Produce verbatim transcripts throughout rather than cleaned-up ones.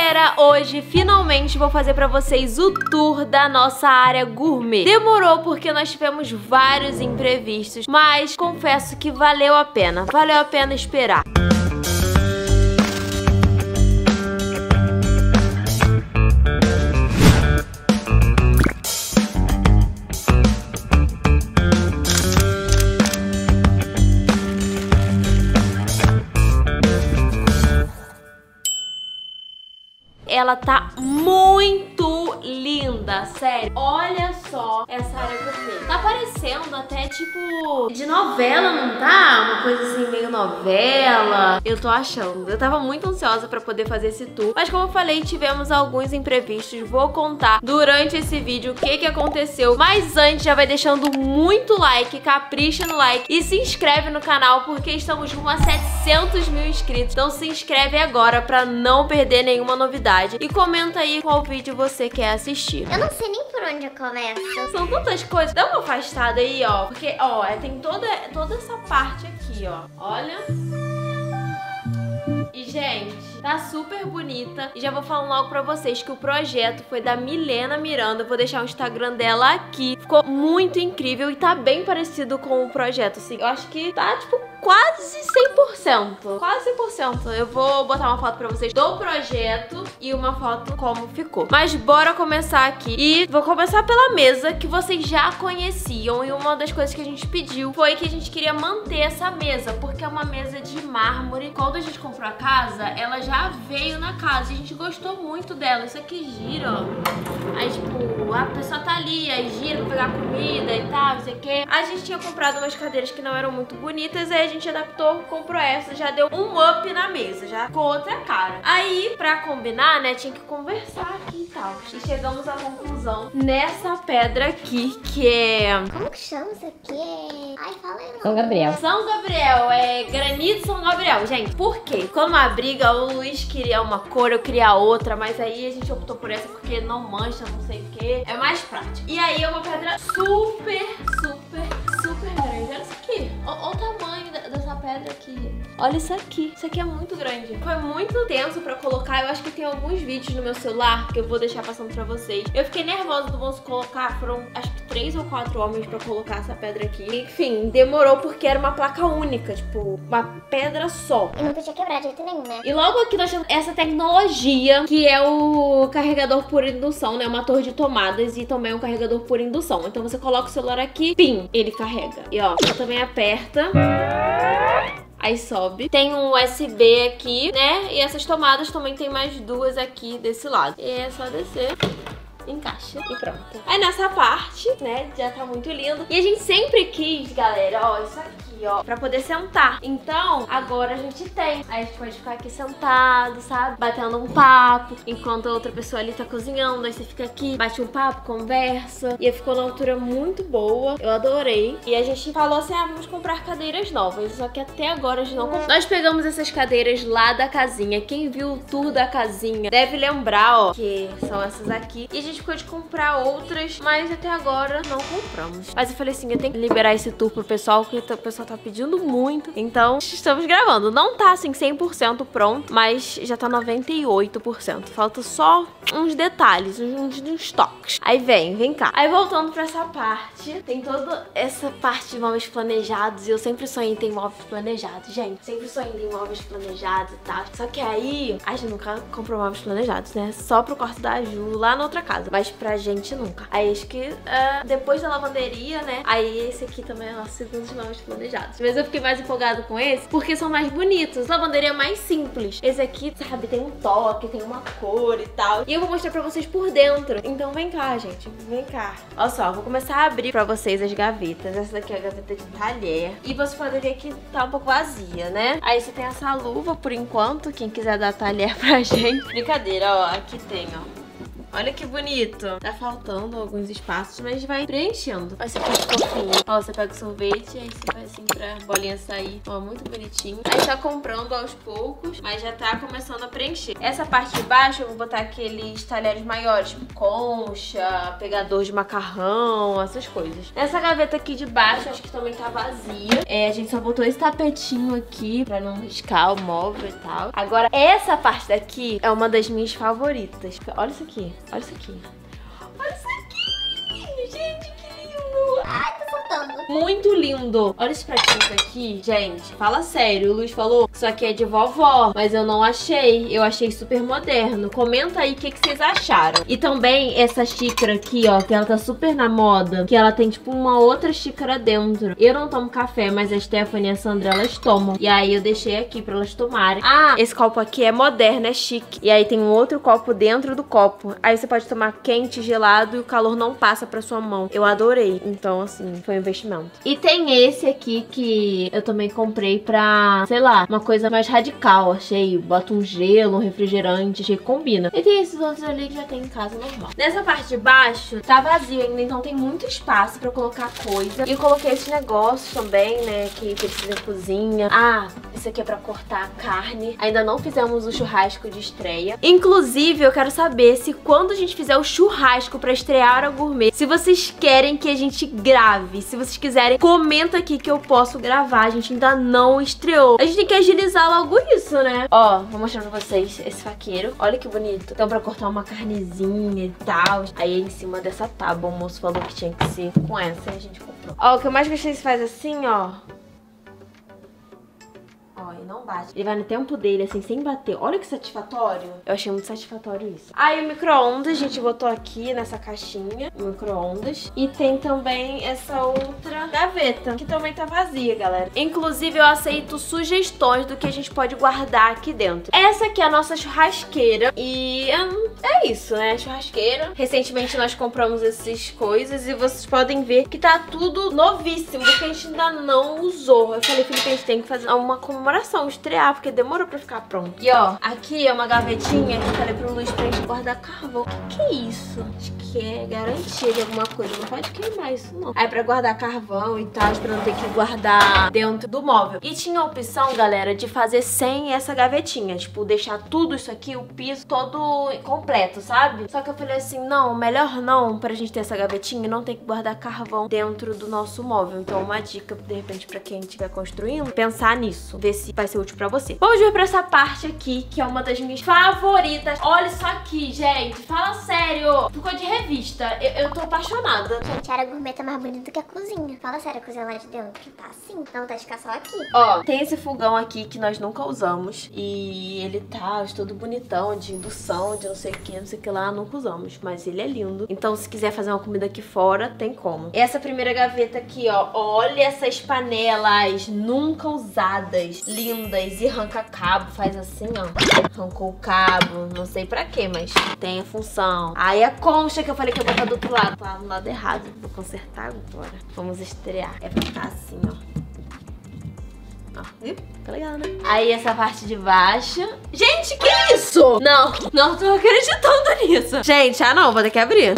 galera, hoje finalmente vou fazer pra vocês o tour da nossa área gourmet. Demorou porque nós tivemos vários imprevistos, mas confesso que valeu a pena, valeu a pena esperar. Ela tá muito linda, sério. Olha só essa área gourmet. Tá parecendo até tipo de novela, não tá? Uma coisa assim meio novela. Eu tô achando. Eu tava muito ansiosa pra poder fazer esse tour, mas como eu falei, tivemos alguns imprevistos. Vou contar durante esse vídeo o que que aconteceu. Mas antes, já vai deixando muito like, capricha no like e se inscreve no canal porque estamos rumo a setecentos mil inscritos. Então se inscreve agora pra não perder nenhuma novidade. E comenta aí qual vídeo você quer assistir. Eu não sei nem por onde eu começo. São tantas coisas. Dá uma afastada aí, ó. Porque, ó, tem toda, toda essa parte aqui, ó. Olha. E, gente, tá super bonita. E já vou falando logo pra vocês que o projeto foi da Milena Miranda. Eu vou deixar o Instagram dela aqui. Ficou muito incrível e tá bem parecido com o projeto, assim. Eu acho que tá, tipo, quase cem por cento. Quase cem por cento. Eu vou botar uma foto pra vocês do projeto e uma foto como ficou. Mas bora começar aqui. E vou começar pela mesa que vocês já conheciam. E uma das coisas que a gente pediu foi que a gente queria manter essa mesa, porque é uma mesa de mármore. Quando a gente comprou a casa, ela já veio na casa e a gente gostou muito dela. Isso aqui gira, ó. Aí, tipo, a pessoa tá ali, aí gira pra pegar comida e tal, não sei o que. A gente tinha comprado umas cadeiras que não eram muito bonitas, aí a gente adaptou, comprou essa, já deu um up na mesa, já ficou outra cara. Aí, pra combinar, né, tinha que conversar aqui e tal. E chegamos à conclusão nessa pedra aqui, que é... Como que chama isso aqui? Ai, fala aí. São Gabriel. São Gabriel, é granito São Gabriel. Gente, por quê? Quando uma briga, o Luiz queria uma cor, eu queria outra, mas aí a gente optou por essa porque não mancha, não sei o que. É mais prático. E aí é uma pedra super, super, super grande. Olha isso aqui. Olha o tamanho da, dessa pedra aqui. Olha isso aqui. Isso aqui é muito grande. Foi muito tenso pra colocar. Eu acho que tem alguns vídeos no meu celular que eu vou deixar passando pra vocês. Eu fiquei nervosa do moço colocar. Foram acho que três ou quatro homens pra colocar essa pedra aqui. Enfim, demorou porque era uma placa única. Tipo, uma pedra só. E não podia quebrar de jeito nenhum, né? E logo aqui nós temos essa tecnologia que é o carregador por indução, né? Uma torre de tomadas e também um carregador por indução. Então você coloca o celular aqui, pim, ele carrega. E ó, você também aperta. Aí sobe. Tem um U S B aqui, né? E essas tomadas também tem mais duas aqui desse lado. E é só descer, encaixa e pronto. Aí nessa parte, né, já tá muito lindo. E a gente sempre quis, galera, ó, isso aqui, ó, pra poder sentar. Então, agora a gente tem. Aí a gente pode ficar aqui sentado, sabe? Batendo um papo, enquanto a outra pessoa ali tá cozinhando. Aí você fica aqui, bate um papo, conversa. E ficou na altura muito boa. Eu adorei. E a gente falou assim, ah, vamos comprar cadeiras novas. Só que até agora a gente não comprou. Nós pegamos essas cadeiras lá da casinha. Quem viu o tour da casinha deve lembrar, ó, que são essas aqui. E a gente ficou de comprar outras, mas até agora não compramos. Mas eu falei assim, eu tenho que liberar esse tour pro pessoal, porque o pessoal tá pedindo muito. Então, estamos gravando. Não tá, assim, cem por cento pronto, mas já tá noventa e oito por cento. Falta só uns detalhes, uns, uns toques. Aí vem, vem cá. Aí voltando pra essa parte, tem toda essa parte de móveis planejados. E eu sempre sonhei em ter móveis planejados, gente. Sempre sonhei em ter móveis planejados e tal. Só que aí, a gente nunca comprou móveis planejados, né? Só pro quarto da Ju, lá na outra casa. Mas pra gente nunca. Aí acho que uh, depois da lavanderia, né? Aí esse aqui também é o segundo dos móveis planejados. Mas eu fiquei mais empolgada com esse porque são mais bonitos. Lavanderia é mais simples. Esse aqui, sabe, tem um toque, tem uma cor e tal. E eu vou mostrar pra vocês por dentro. Então vem cá, gente. Vem cá. Olha só, vou começar a abrir pra vocês as gavetas. Essa daqui é a gaveta de talher. E você pode ver que tá um pouco vazia, né? Aí você tem essa luva por enquanto. Quem quiser dar talher pra gente. Brincadeira, ó. Aqui tem, ó. Olha que bonito. Tá faltando alguns espaços, mas vai preenchendo. Olha esse aqui é fofinho. Ó, você pega o sorvete e aí você vai assim pra bolinha sair. Ó, muito bonitinho. Aí tá comprando aos poucos, mas já tá começando a preencher. Essa parte de baixo eu vou botar aqueles talheres maiores, tipo concha, pegador de macarrão, essas coisas. Nessa gaveta aqui de baixo, acho que também tá vazia. É, a gente só botou esse tapetinho aqui pra não riscar o móvel e tal. Agora, essa parte daqui é uma das minhas favoritas. Olha isso aqui, olha isso aqui. Olha isso aqui! Gente, que lindo! Ai, tá soltando. Muito lindo. Olha esses pratinhos aqui, gente. Fala sério, o Luiz falou que isso aqui é de vovó, mas eu não achei. Eu achei super moderno. Comenta aí o que, que vocês acharam. E também essa xícara aqui, ó, que ela tá super na moda, que ela tem tipo uma outra xícara dentro. Eu não tomo café, mas a Stephanie e a Sandra, elas tomam. E aí eu deixei aqui pra elas tomarem. Ah, esse copo aqui é moderno, é chique. E aí tem um outro copo dentro do copo. Aí você pode tomar quente, gelado e o calor não passa pra sua mão. Eu adorei. Então, assim, foi um investimento. E tem esse aqui que eu também comprei pra, sei lá, uma coisa mais radical, achei. Bota um gelo, um refrigerante, achei que combina. E tem esses outros ali que já tem em casa normal. Nessa parte de baixo tá vazio ainda, então tem muito espaço pra colocar coisa. E eu coloquei esses negócios também, né, que precisa em cozinha. Ah, isso aqui é pra cortar a carne. Ainda não fizemos o churrasco de estreia. Inclusive, eu quero saber se quando a gente fizer o churrasco pra estrear a gourmet, se vocês querem que a gente grave. Se vocês quiserem, comenta aqui que eu posso gravar. A gente ainda não estreou. A gente tem que agilizar logo isso, né? Ó, vou mostrar pra vocês esse faqueiro. Olha que bonito. Então, pra cortar uma carnezinha e tal. Aí, em cima dessa tábua, o moço falou que tinha que ser com essa e a gente comprou. Ó, o que eu mais gostei, se faz assim, ó. Ó, e não bate. Ele vai no tempo dele, assim, sem bater. Olha que satisfatório. Eu achei muito satisfatório isso. Aí, o micro-ondas, a gente botou aqui nessa caixinha. O micro-ondas. E tem também essa outra gaveta, que também tá vazia, galera. Inclusive, eu aceito sugestões do que a gente pode guardar aqui dentro. Essa aqui é a nossa churrasqueira. E hum, é isso, né? Churrasqueira. Recentemente, nós compramos essas coisas. E vocês podem ver que tá tudo novíssimo, porque a gente ainda não usou. Eu falei, Felipe, a gente tem que fazer uma comemoração, estrear, porque demorou pra ficar pronto. E ó, aqui é uma gavetinha que eu falei pro Luiz pra gente guardar carvão. O que que é isso? Acho que é garantia de alguma coisa. Não pode queimar isso, não. Aí pra guardar carvão e tal, pra não ter que guardar dentro do móvel. E tinha a opção, galera, de fazer sem essa gavetinha. Tipo, deixar tudo isso aqui, o piso todo completo, sabe? Só que eu falei assim, não, melhor não, pra gente ter essa gavetinha e não ter que guardar carvão dentro do nosso móvel. Então, uma dica, de repente, pra quem estiver construindo, pensar nisso. Ver se vai ser útil pra você. Vamos ver pra essa parte aqui, que é uma das minhas favoritas. Olha isso aqui, gente. Fala sério. Ficou de revista. Eu, eu tô apaixonada. Gente, a área gourmet tá mais bonita que a cozinha. Fala sério, a cozinha lá de dentro tá assim. Não tá de ficar só aqui. Ó, tem esse fogão aqui que nós nunca usamos. E ele tá todo bonitão, de indução, de não sei o que, não sei o que lá. Nunca usamos, mas ele é lindo. Então, se quiser fazer uma comida aqui fora, tem como. Essa primeira gaveta aqui, ó. Olha essas panelas nunca usadas. Lindas. E arranca cabo, faz assim, ó. Arrancou o cabo, não sei pra quê, mas tem a função. Aí a concha que eu falei que ia botar do outro lado. Tá no lado errado. Vou consertar agora. Vamos estrear. É pra ficar assim, ó. Ó, viu? Tá legal, né? Aí essa parte de baixo. Gente, que isso? Não, não tô acreditando nisso. Gente, ah não, vou ter que abrir.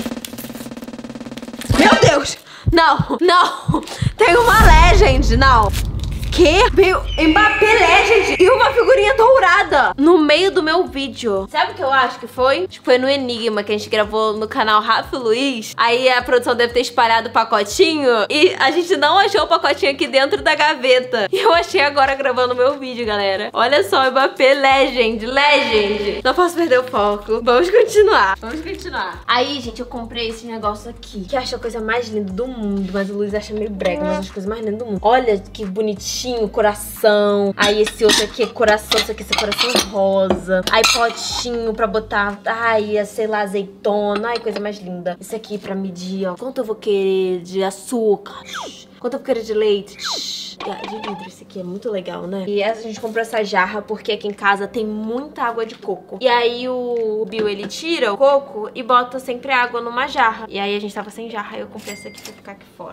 Meu Deus! Não, não! Tem uma legend, não! Que? Veio Mbappé Legend e uma figurinha dourada no meio do meu vídeo. Sabe o que eu acho que foi? Acho que foi no Enigma que a gente gravou no canal Rafa e Luiz. Aí a produção deve ter espalhado o pacotinho e a gente não achou o pacotinho aqui dentro da gaveta. E eu achei agora gravando o meu vídeo, galera. Olha só, Mbappé Legend, Legend. Não posso perder o foco. Vamos continuar. Vamos continuar. Aí, gente, eu comprei esse negócio aqui, que eu acho a coisa mais linda do mundo. Mas o Luiz acha meio brega, mas as coisas mais lindas do mundo. Olha que bonitinho. Coração. Aí esse outro aqui é coração. Isso aqui é coração rosa. Aí potinho pra botar, ai, sei lá, azeitona. Ai, coisa mais linda. Esse aqui pra medir, ó, quanto eu vou querer de açúcar. Quanto eu vou querer de leite. De vidro, esse aqui é muito legal, né? E essa, a gente comprou essa jarra porque aqui em casa tem muita água de coco. E aí o Bill, ele tira o coco e bota sempre água numa jarra. E aí a gente tava sem jarra e eu comprei essa aqui pra ficar aqui fora.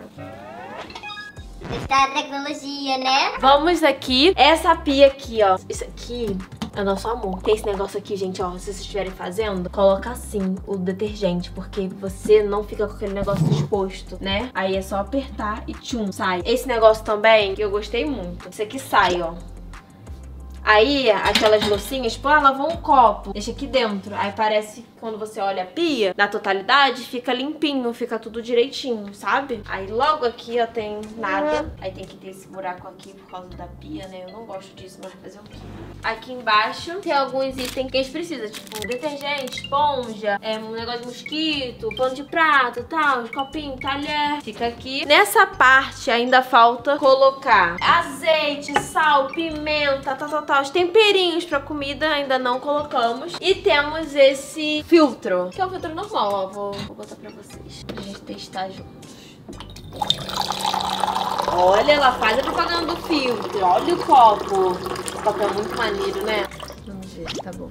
Está a tecnologia, né? Vamos aqui. Essa pia aqui, ó. Isso aqui É nosso amor. Tem esse negócio aqui, gente, ó. Se vocês estiverem fazendo, coloca assim o detergente, porque você não fica com aquele negócio exposto, né? Aí é só apertar e tchum, sai. Esse negócio também, que eu gostei muito. Esse aqui sai, ó. Aí, aquelas loucinhas, tipo, ah, lavou um copo, deixa aqui dentro. Aí parece que quando você olha a pia, na totalidade, fica limpinho, fica tudo direitinho, sabe? Aí logo aqui, ó, tem nada. Aí tem que ter esse buraco aqui por causa da pia, né? Eu não gosto disso, mas fazer o quê? Aqui embaixo tem alguns itens que a gente precisa, tipo, detergente, esponja, é, um negócio de mosquito, pano de prato, tal, copinho, talher. Fica aqui. Nessa parte ainda falta colocar azeite, sal, pimenta, tal, tal, tal. Os temperinhos pra comida ainda não colocamos. E temos esse filtro, que é um filtro normal, ó. Vou, vou botar pra vocês, pra gente testar juntos. Olha, ela faz a propaganda do filtro. Olha o copo. O copo é muito maneiro, né? Vamos ver, tá bom.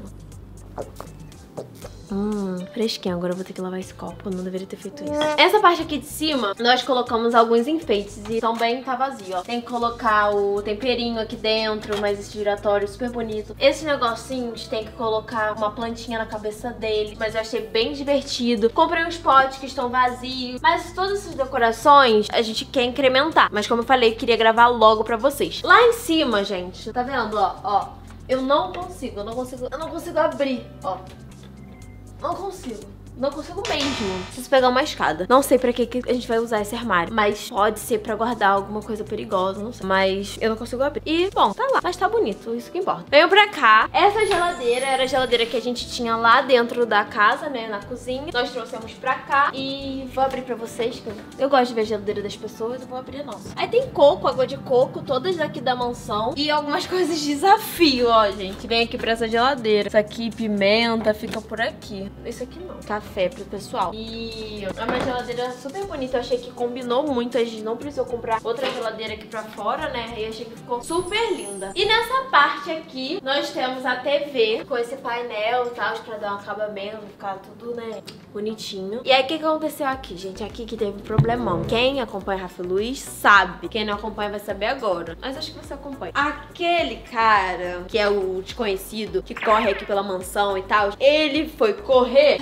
Hum, fresquinho. Agora eu vou ter que lavar esse copo. Eu não deveria ter feito isso. Essa parte aqui de cima, nós colocamos alguns enfeites e também tá vazio, ó. Tem que colocar o temperinho aqui dentro, mas esse giratório super bonito. Esses negocinhos tem que colocar uma plantinha na cabeça dele, mas eu achei bem divertido. Comprei uns potes que estão vazios, mas todas essas decorações a gente quer incrementar. Mas como eu falei, eu queria gravar logo pra vocês. Lá em cima, gente, tá vendo, ó, ó. Eu não consigo, eu não consigo, eu não consigo abrir, ó. Não consigo. Não consigo mesmo. Preciso pegar uma escada. Não sei pra que, que a gente vai usar esse armário, mas pode ser pra guardar alguma coisa perigosa, não sei. Mas eu não consigo abrir. E, bom, tá lá. Mas tá bonito, isso que importa. Venho pra cá. Essa geladeira era a geladeira que a gente tinha lá dentro da casa, né, na cozinha. Nós trouxemos pra cá e vou abrir pra vocês, que eu, eu gosto de ver a geladeira das pessoas, eu vou abrir a nossa. Aí tem coco, água de coco, todas daqui da mansão. E algumas coisas de desafio, ó, gente. Vem aqui pra essa geladeira. Isso aqui, pimenta, fica por aqui. Isso aqui não. Café. Café pro pessoal. E é uma geladeira super bonita. Eu achei que combinou muito. A gente não precisou comprar outra geladeira aqui pra fora, né? E achei que ficou super linda. E nessa parte aqui, nós temos a T V com esse painel e tal, pra dar um acabamento, ficar tudo, né, bonitinho. E aí, o que que aconteceu aqui, gente? Aqui que teve um problemão. Quem acompanha Rafa e Luiz sabe. Quem não acompanha vai saber agora. Mas acho que você acompanha. Aquele cara, que é o desconhecido, que corre aqui pela mansão e tal, ele foi correr...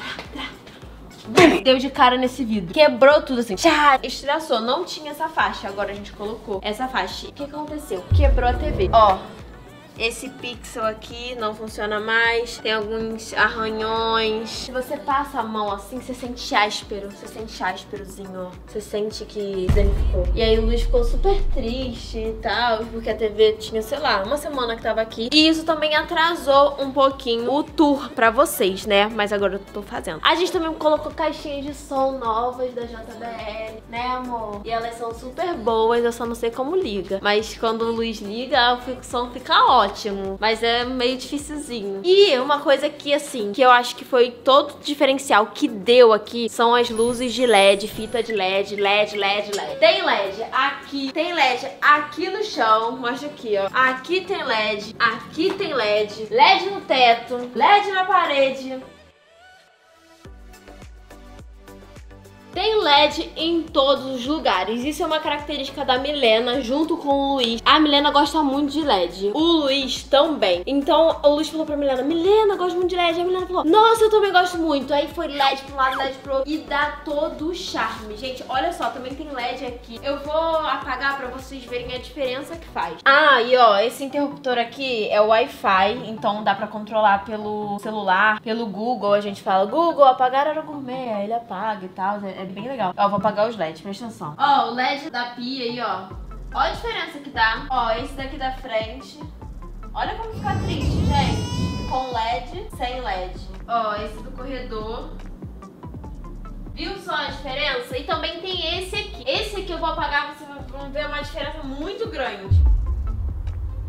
Deu de cara nesse vidro. Quebrou tudo assim. Tchá! Estraçou. Não tinha essa faixa. Agora a gente colocou essa faixa. O que aconteceu? Quebrou a T V. Ó. Esse pixel aqui não funciona mais. Tem alguns arranhões. Se você passa a mão assim, você sente áspero. Você sente ásperozinho, ó. Você sente que danificou. E aí o Luiz ficou super triste e tal, porque a T V tinha, sei lá, uma semana que tava aqui. E isso também atrasou um pouquinho o tour pra vocês, né? Mas agora eu tô fazendo. A gente também colocou caixinhas de som novas da J B L, né, amor? E elas são super boas, eu só não sei como liga. Mas quando o Luiz liga, o som fica ótimo. Ótimo, mas é meio dificilzinho. E uma coisa que, assim, que eu acho que foi todo o diferencial que deu aqui são as luzes de L E D, fita de L E D, L E D, L E D, L E D. Tem L E D aqui, tem L E D aqui no chão, mostra aqui, ó. Aqui tem L E D, aqui tem L E D, L E D no teto, L E D na parede. Tem L E D em todos os lugares. Isso é uma característica da Milena junto com o Luiz. A Milena gosta muito de L E D. O Luiz também. Então o Luiz falou pra Milena, Milena, gosto muito de L E D. A Milena falou, nossa, eu também gosto muito. Aí foi L E D pro lado, L E D pro outro. E dá todo o charme. Gente, olha só, também tem L E D aqui. Eu vou apagar pra vocês verem a diferença que faz. Ah, e ó, esse interruptor aqui é o Wi-Fi. Então dá pra controlar pelo celular, pelo Google. A gente fala, Google, apagar era gourmet. Aí ele apaga e tal. É É bem legal. Ó, vou apagar os L E Ds, presta atenção. Ó, o L E D da pia aí, ó. Ó a diferença que dá. Ó, esse daqui da frente. Olha como fica triste, gente. Com L E D, sem L E D. Ó, esse do corredor. Viu só a diferença? E também tem esse aqui. Esse aqui eu vou apagar, vocês vão ver uma diferença muito grande.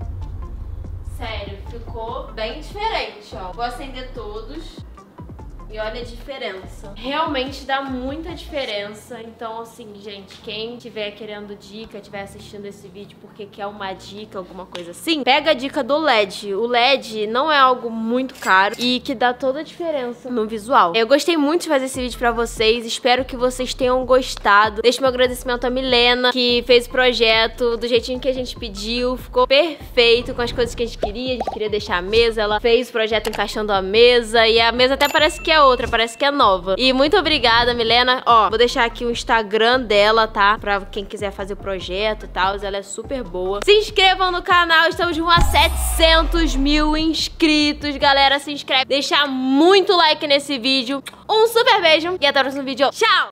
Sério, ficou bem diferente, ó. Vou acender todos. E olha a diferença. Realmente dá muita diferença. Então, assim, gente, quem tiver querendo dica, tiver assistindo esse vídeo porque quer uma dica, alguma coisa assim, pega a dica do L E D. O L E D não é algo muito caro e que dá toda a diferença no visual. Eu gostei muito de fazer esse vídeo pra vocês. Espero que vocês tenham gostado. Deixo meu agradecimento a Milena, que fez o projeto do jeitinho que a gente pediu. Ficou perfeito com as coisas que a gente queria. A gente queria deixar a mesa. Ela fez o projeto encaixando a mesa. E a mesa até parece que é outra, parece que é nova. E muito obrigada, Milena. Ó, vou deixar aqui o Instagram dela, tá? Pra quem quiser fazer o projeto e tal. Ela é super boa. Se inscrevam no canal. Estamos rumo a setecentos mil inscritos. Galera, se inscreve. Deixa muito like nesse vídeo. Um super beijo. E até o próximo vídeo. Tchau!